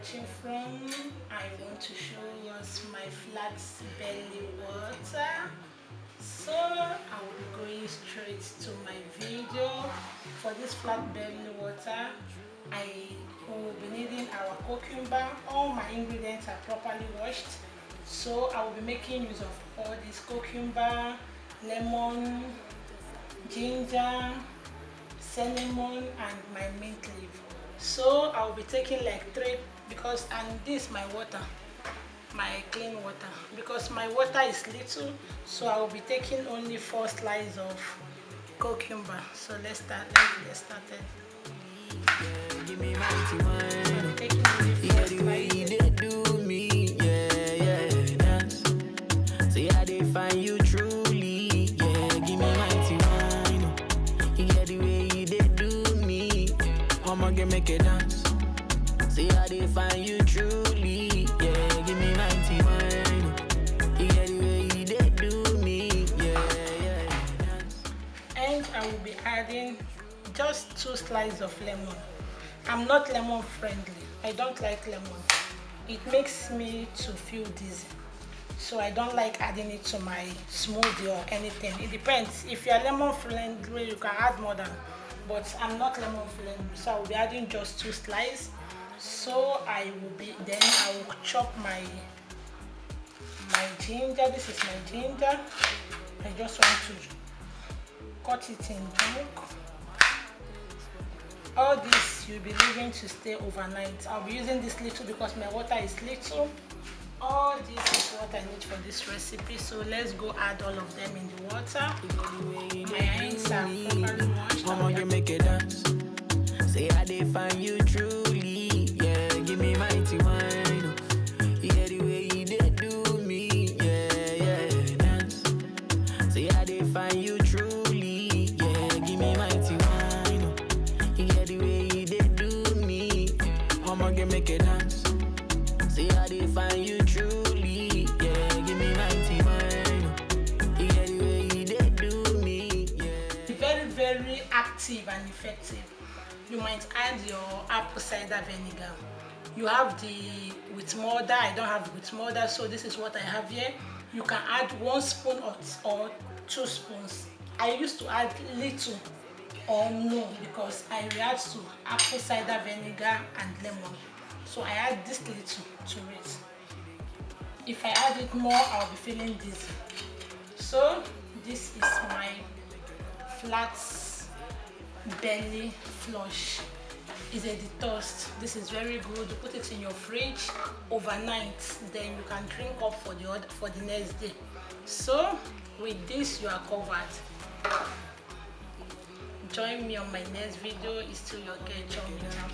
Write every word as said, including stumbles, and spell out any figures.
watching from, I want to show us my flat belly water. So I will be going straight to my video. For this flat belly water, I will be needing our cucumber. All my ingredients are properly washed, so I will be making use of all this cucumber, lemon, ginger, cinnamon, and my mint leaf. So I will be taking like three, because and this my water, my clean water, because my water is little, so I will be taking only four slices of cucumber. So let's start. Let's get started. Yeah, give me mighty wine. Taking only four slices. Do me, yeah, yeah, dance. See how they find you truly. Yeah, give me mighty wine. You get the way you did do me. Mama can make it dance. See how they find you truly. Yeah, give me mighty wine. You get the way you did do me. Yeah, yeah, dance. And I will be adding just two slices of lemon. I'm not lemon friendly. I don't like lemon. It makes me to feel dizzy. So I don't like adding it to my smoothie or anything. It depends. If you are lemon friendly, you can add more than. But I'm not lemon friendly, so I will be adding just two slices. So I will be then I will chop my my ginger. This is my ginger. I just want to cut it in chunk. All this you'll be leaving to stay overnight. I'll be using this little because my water is little. All this is what I need for this recipe. So let's go add all of them in the water. My hands are properly washed. Mama can make it dance. Say how they find you truly. Yeah, give me mighty wine. Yeah, the way you did do me. Yeah, yeah, dance. Say how they find you truly. Yeah, give me mighty wine. Yeah, the way you did do me. Mama can make it dance. Say how they find you truly. Yeah, give me mighty wine. Yeah, the way you did do me. Yeah. Very, very active and effective. You might add your apple cider vinegar. You have the with murder. I don't have with murder, so this is what I have here. You can add one spoon or, or two spoons. I used to add little or no because I react to apple cider vinegar and lemon. So I add this little to it. If I add it more, I'll be feeling dizzy. So this is my flat belly flush. Is a detox. This is very good. You put it in your fridge overnight, then you can drink up for the other, for the next day. So with this you are covered. Join me on my next video. It's still your girl Chomi.